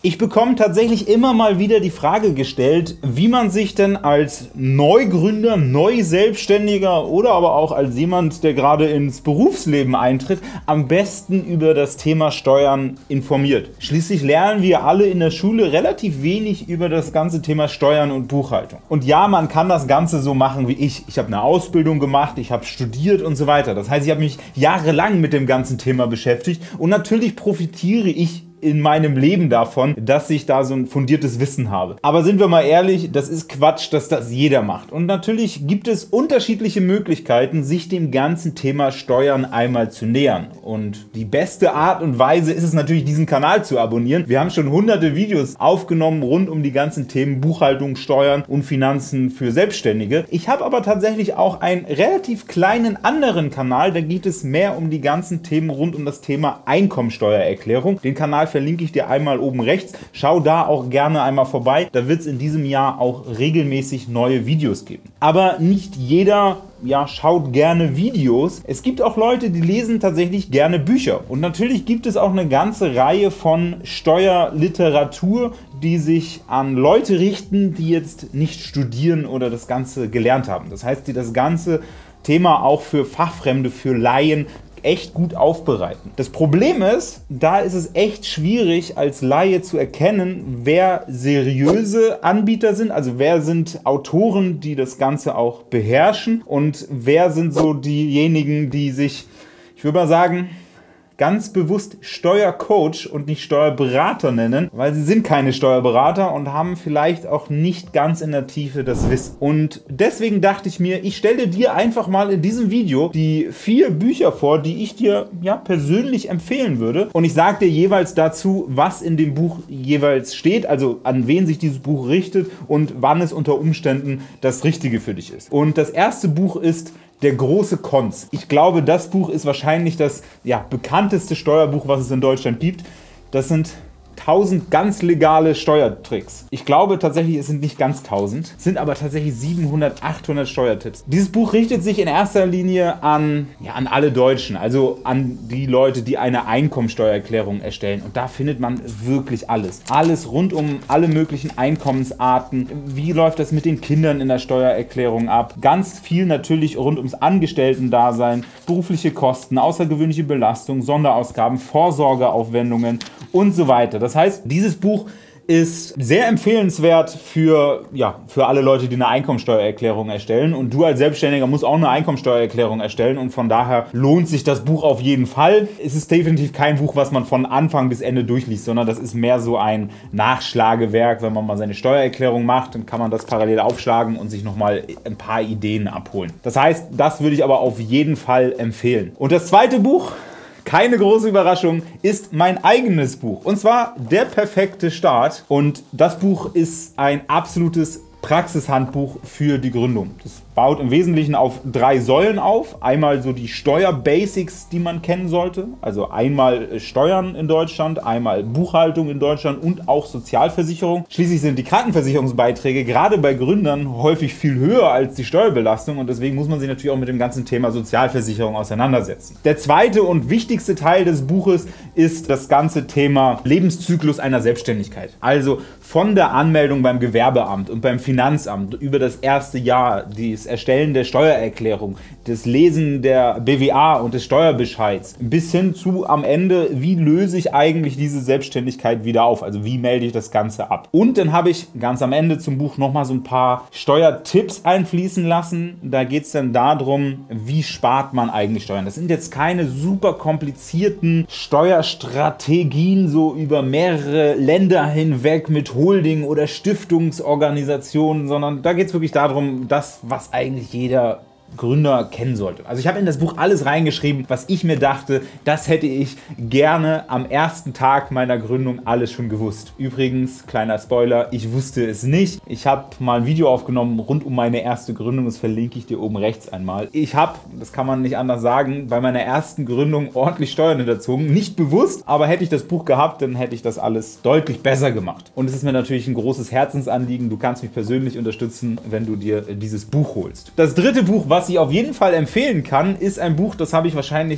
Ich bekomme tatsächlich immer mal wieder die Frage gestellt, wie man sich denn als Neugründer, Neu-Selbstständiger oder aber auch als jemand, der gerade ins Berufsleben eintritt, am besten über das Thema Steuern informiert. Schließlich lernen wir alle in der Schule relativ wenig über das ganze Thema Steuern und Buchhaltung. Und ja, man kann das Ganze so machen wie ich. Ich habe eine Ausbildung gemacht, ich habe studiert und so weiter. Das heißt, ich habe mich jahrelang mit dem ganzen Thema beschäftigt und natürlich profitiere ich in meinem Leben davon, dass ich da so ein fundiertes Wissen habe. Aber sind wir mal ehrlich, das ist Quatsch, dass das jeder macht. Und natürlich gibt es unterschiedliche Möglichkeiten, sich dem ganzen Thema Steuern einmal zu nähern. Und die beste Art und Weise ist es natürlich, diesen Kanal zu abonnieren. Wir haben schon hunderte Videos aufgenommen rund um die ganzen Themen Buchhaltung, Steuern und Finanzen für Selbstständige. Ich habe aber tatsächlich auch einen relativ kleinen anderen Kanal, da geht es mehr um die ganzen Themen rund um das Thema Einkommensteuererklärung. Den Kanal verlinke ich dir einmal oben rechts. Schau da auch gerne einmal vorbei. Da wird es in diesem Jahr auch regelmäßig neue Videos geben. Aber nicht jeder schaut gerne Videos. Es gibt auch Leute, die lesen tatsächlich gerne Bücher. Und natürlich gibt es auch eine ganze Reihe von Steuerliteratur, die sich an Leute richten, die jetzt nicht studieren oder das Ganze gelernt haben. Das heißt, die das ganze Thema auch für Fachfremde, für Laien echt gut aufbereiten. Das Problem ist, da ist es echt schwierig als Laie zu erkennen, wer seriöse Anbieter sind, also wer sind Autoren, die das Ganze auch beherrschen und wer sind so diejenigen, die sich, ich würde mal sagen, ganz bewusst Steuercoach und nicht Steuerberater nennen, weil sie sind keine Steuerberater und haben vielleicht auch nicht ganz in der Tiefe das Wissen. Und deswegen dachte ich mir, ich stelle dir einfach mal in diesem Video die 4 Bücher vor, die ich dir persönlich empfehlen würde. Und ich sage dir jeweils dazu, was in dem Buch jeweils steht, also an wen sich dieses Buch richtet und wann es unter Umständen das Richtige für dich ist. Und das erste Buch ist Der große Cons. Ich glaube, das Buch ist wahrscheinlich das bekannteste Steuerbuch, was es in Deutschland gibt. Das sind 1000 ganz legale Steuertricks. Ich glaube tatsächlich, es sind nicht ganz 1000, es sind aber tatsächlich 700, 800 Steuertipps. Dieses Buch richtet sich in erster Linie an alle Deutschen, also an die Leute, die eine Einkommensteuererklärung erstellen. Und da findet man wirklich alles. Alles rund um alle möglichen Einkommensarten. Wie läuft das mit den Kindern in der Steuererklärung ab? Ganz viel natürlich rund ums Angestellten-Dasein, berufliche Kosten, außergewöhnliche Belastung, Sonderausgaben, Vorsorgeaufwendungen und so weiter. Das heißt, dieses Buch ist sehr empfehlenswert für alle Leute, die eine Einkommensteuererklärung erstellen. Und du als Selbstständiger musst auch eine Einkommensteuererklärung erstellen. Und von daher lohnt sich das Buch auf jeden Fall. Es ist definitiv kein Buch, was man von Anfang bis Ende durchliest, sondern das ist mehr so ein Nachschlagewerk. Wenn man mal seine Steuererklärung macht, dann kann man das parallel aufschlagen und sich nochmal ein paar Ideen abholen. Das heißt, das würde ich aber auf jeden Fall empfehlen. Und das zweite Buch, keine große Überraschung, ist mein eigenes Buch. Und zwar Der perfekte Start. Und das Buch ist ein absolutes Praxishandbuch für die Gründung. Das baut im Wesentlichen auf 3 Säulen auf. Einmal so die Steuerbasics, die man kennen sollte. Also einmal Steuern in Deutschland, einmal Buchhaltung in Deutschland und auch Sozialversicherung. Schließlich sind die Krankenversicherungsbeiträge gerade bei Gründern häufig viel höher als die Steuerbelastung und deswegen muss man sich natürlich auch mit dem ganzen Thema Sozialversicherung auseinandersetzen. Der zweite und wichtigste Teil des Buches ist das ganze Thema Lebenszyklus einer Selbstständigkeit. Also von der Anmeldung beim Gewerbeamt und beim Finanzamt über das erste Jahr, das Erstellen der Steuererklärung, das Lesen der BWA und des Steuerbescheids, bis hin zu am Ende, wie löse ich eigentlich diese Selbstständigkeit wieder auf? Also wie melde ich das Ganze ab? Und dann habe ich ganz am Ende zum Buch nochmal so ein paar Steuertipps einfließen lassen. Da geht es dann darum, wie spart man eigentlich Steuern? Das sind jetzt keine super komplizierten Steuerstrategien so über mehrere Länder hinweg mit Holding- oder Stiftungsorganisationen, sondern da geht es wirklich darum, das, was eigentlich jeder Gründer kennen sollte. Also ich habe in das Buch alles reingeschrieben, was ich mir dachte, das hätte ich gerne am ersten Tag meiner Gründung alles schon gewusst. Übrigens, kleiner Spoiler, ich wusste es nicht. Ich habe mal ein Video aufgenommen rund um meine erste Gründung, das verlinke ich dir oben rechts einmal. Ich habe, das kann man nicht anders sagen, bei meiner ersten Gründung ordentlich Steuern hinterzogen. Nicht bewusst, aber hätte ich das Buch gehabt, dann hätte ich das alles deutlich besser gemacht. Und es ist mir natürlich ein großes Herzensanliegen. Du kannst mich persönlich unterstützen, wenn du dir dieses Buch holst. Das dritte Buch, was ich auf jeden Fall empfehlen kann, ist ein Buch, das habe ich wahrscheinlich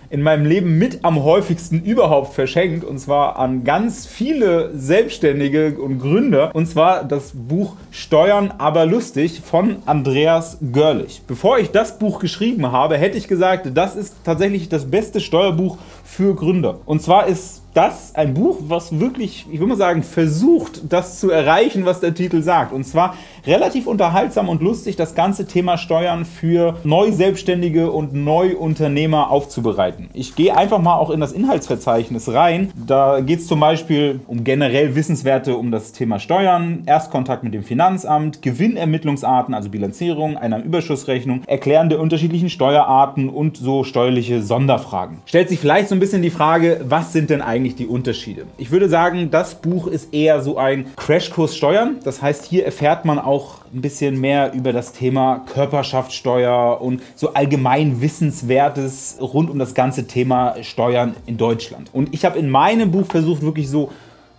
in meinem Leben mit am häufigsten überhaupt verschenkt, und zwar an ganz viele Selbstständige und Gründer, und zwar das Buch Steuern aber lustig von Andreas Görlich. Bevor ich das Buch geschrieben habe, hätte ich gesagt, das ist tatsächlich das beste Steuerbuch für Gründer. Und zwar ist das ein Buch, was wirklich, ich würde mal sagen, versucht, das zu erreichen, was der Titel sagt. Und zwar relativ unterhaltsam und lustig, das ganze Thema Steuern für Neu-Selbstständige und Neuunternehmer aufzubereiten. Ich gehe einfach mal auch in das Inhaltsverzeichnis rein. Da geht es zum Beispiel um generell Wissenswerte um das Thema Steuern, Erstkontakt mit dem Finanzamt, Gewinnermittlungsarten, also Bilanzierung, Einnahmenüberschussrechnung, Erklären der unterschiedlichen Steuerarten und so steuerliche Sonderfragen. Stellt sich vielleicht so ein bisschen die Frage, was sind denn eigentlich die Unterschiede? Ich würde sagen, das Buch ist eher so ein Crashkurs Steuern. Das heißt, hier erfährt man auch ein bisschen mehr über das Thema Körperschaftssteuer und so allgemein Wissenswertes rund um das ganze Thema Steuern in Deutschland. Und ich habe in meinem Buch versucht, wirklich so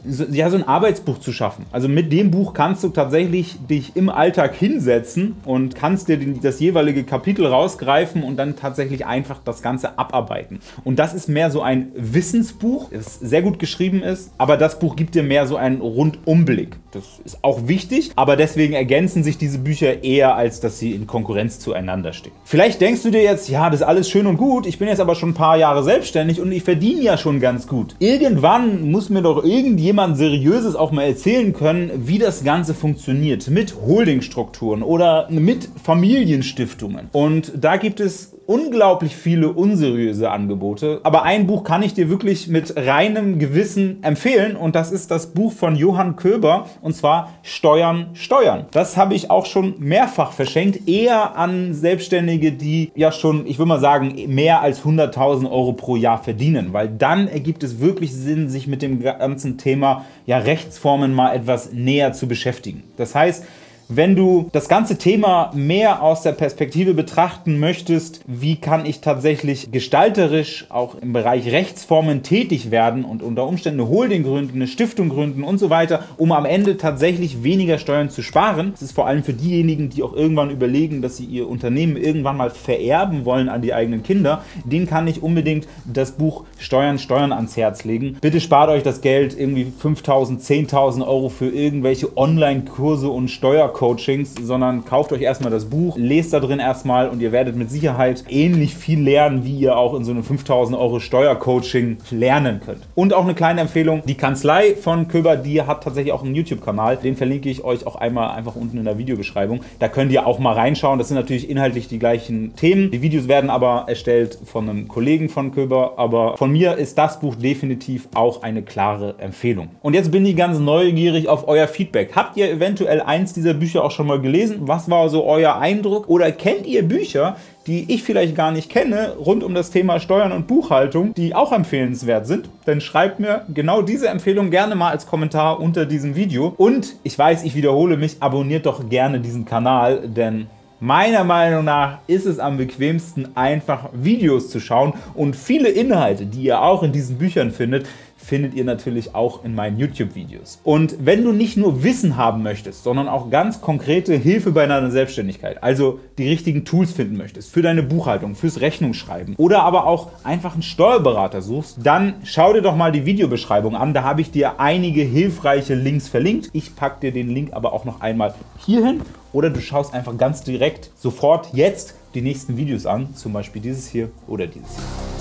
ein Arbeitsbuch zu schaffen. Also mit dem Buch kannst du tatsächlich dich im Alltag hinsetzen und kannst dir das jeweilige Kapitel rausgreifen und dann tatsächlich einfach das Ganze abarbeiten. Und das ist mehr so ein Wissensbuch, das sehr gut geschrieben ist, aber das Buch gibt dir mehr so einen Rundumblick. Das ist auch wichtig, aber deswegen ergänzen sich diese Bücher eher, als dass sie in Konkurrenz zueinander stehen. Vielleicht denkst du dir jetzt, ja, das ist alles schön und gut, ich bin jetzt aber schon ein paar Jahre selbstständig und ich verdiene ja schon ganz gut. Irgendwann muss mir doch jemand Seriöses auch mal erzählen können, wie das Ganze funktioniert mit Holdingstrukturen oder mit Familienstiftungen. Und da gibt es unglaublich viele unseriöse Angebote. Aber ein Buch kann ich dir wirklich mit reinem Gewissen empfehlen und das ist das Buch von Johann Köber und zwar Steuern, Steuern. Das habe ich auch schon mehrfach verschenkt, eher an Selbstständige, die ja schon, ich würde mal sagen, mehr als 100.000 Euro pro Jahr verdienen, weil dann ergibt es wirklich Sinn, sich mit dem ganzen Thema Rechtsformen mal etwas näher zu beschäftigen. Das heißt, wenn du das ganze Thema mehr aus der Perspektive betrachten möchtest, wie kann ich tatsächlich gestalterisch auch im Bereich Rechtsformen tätig werden und unter Umständen eine Holding gründen, eine Stiftung gründen und so weiter, um am Ende tatsächlich weniger Steuern zu sparen. Das ist vor allem für diejenigen, die auch irgendwann überlegen, dass sie ihr Unternehmen irgendwann mal vererben wollen an die eigenen Kinder. Denen kann ich unbedingt das Buch Steuern, Steuern ans Herz legen. Bitte spart euch das Geld, irgendwie 5.000, 10.000 Euro für irgendwelche Online-Kurse und Steuercoachings, sondern kauft euch erstmal das Buch, lest da drin erstmal und ihr werdet mit Sicherheit ähnlich viel lernen, wie ihr auch in so einem 5.000 Euro Steuercoaching lernen könnt. Und auch eine kleine Empfehlung, die Kanzlei von Köber, die hat tatsächlich auch einen YouTube-Kanal, den verlinke ich euch auch einmal einfach unten in der Videobeschreibung. Da könnt ihr auch mal reinschauen, das sind natürlich inhaltlich die gleichen Themen. Die Videos werden aber erstellt von einem Kollegen von Köber, aber von mir ist das Buch definitiv auch eine klare Empfehlung. Und jetzt bin ich ganz neugierig auf euer Feedback. Habt ihr eventuell eins dieser Bücher auch schon mal gelesen? Was war so euer Eindruck? Oder kennt ihr Bücher, die ich vielleicht gar nicht kenne, rund um das Thema Steuern und Buchhaltung, die auch empfehlenswert sind? Dann schreibt mir genau diese Empfehlung gerne mal als Kommentar unter diesem Video. Und ich weiß, ich wiederhole mich, abonniert doch gerne diesen Kanal, denn meiner Meinung nach ist es am bequemsten, einfach Videos zu schauen und viele Inhalte, die ihr auch in diesen Büchern findet ihr natürlich auch in meinen YouTube-Videos. Und wenn du nicht nur Wissen haben möchtest, sondern auch ganz konkrete Hilfe bei deiner Selbstständigkeit, also die richtigen Tools finden möchtest für deine Buchhaltung, fürs Rechnungsschreiben oder aber auch einfach einen Steuerberater suchst, dann schau dir doch mal die Videobeschreibung an. Da habe ich dir einige hilfreiche Links verlinkt. Ich packe dir den Link aber auch noch einmal hier hin oder du schaust einfach ganz direkt sofort jetzt die nächsten Videos an, zum Beispiel dieses hier oder dieses hier.